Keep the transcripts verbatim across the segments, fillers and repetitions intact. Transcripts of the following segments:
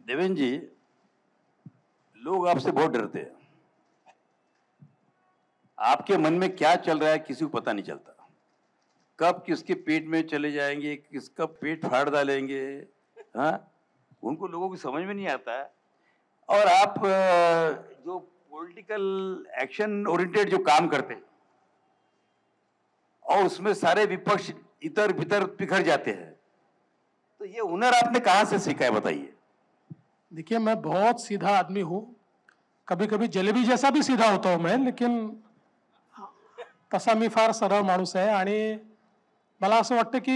देवेंद्र जी, लोग आपसे बहुत डरते हैं। आपके मन में क्या चल रहा है किसी को पता नहीं चलता। कब किसके पेट में चले जाएंगे, किसका पेट फाड़ डालेंगे, हाँ, उनको लोगों को समझ में नहीं आता है। और आप जो पॉलिटिकल एक्शन ओरिएंटेड जो काम करते हैं और उसमें सारे विपक्ष इधर भीतर बिखर जाते हैं, तो ये हुनर आपने कहां से सीखा है, बताइए। देखिए, मैं बहुत सीधा आदमी हूं, कभी कभी जलेबी जैसा भी सीधा होता हूं मैं, लेकिन तसा मी फार सरळ माणूस आहे। आणि मला असं वाटतं की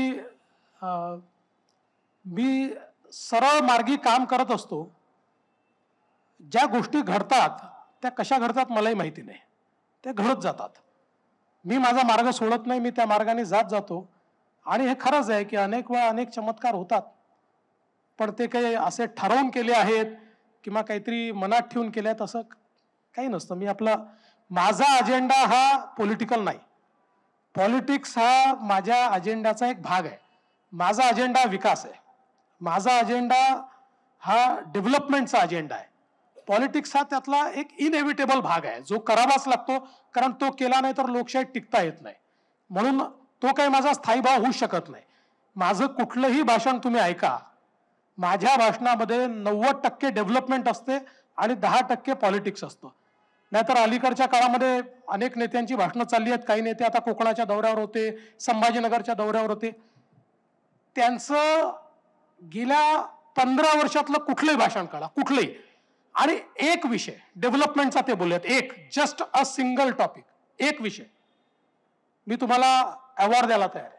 मी सरळ मार्गी काम करत असतो। ज्या गोष्टी घडतात त्या कशा घडतात मलाही माहिती नाही, ते घडत जातात। मी माझा मार्ग सोडत नाही, मी त्या मार्गाने जात जातो। आणि हे खरंच आहे की अनेक वेळा अनेक चमत्कार होतात, पण ते काही असे ठरवून केले आहेत किंवा काहीतरी मनात ठेवून केले आहेत असं काही नसतं। मी आपला माझा अजेंडा हा पॉलिटिकल नाही, पॉलिटिक्स हा माझ्या अजेंडाचा एक भाग आहे। माझा अजेंडा विकास आहे, माझा अजेंडा हा डेव्हलपमेंटचा अजेंडा आहे। पॉलिटिक्स हा त्यातला एक इनएव्हिटेबल भाग आहे जो करावाच लागतो, कारण तो केला नाही तर लोकशाही टिकता येत नाही। म्हणून तो काही माझा स्थायी भाव होऊ शकत नाही। माझं कुठलंही भाषण तुम्ही ऐका, माझ्या भाषणामध्ये नव्वद टक्के डेव्हलपमेंट असते आणि दहा टक्के पॉलिटिक्स असतं। नाहीतर अलीकडच्या काळामध्ये अनेक नेत्यांची भाषणं चालली आहेत, काही नेते आता कोकणाच्या दौऱ्यावर होते, संभाजीनगरच्या दौऱ्यावर होते। त्यांचं गेल्या पंधरा वर्षातलं कुठलंही भाषण काढा, कुठलंही, आणि एक विषय डेव्हलपमेंटचा ते बोललेत, एक जस्ट अ सिंगल टॉपिक, एक विषय, मी तुम्हाला अवॉर्ड द्यायला तयार आहे।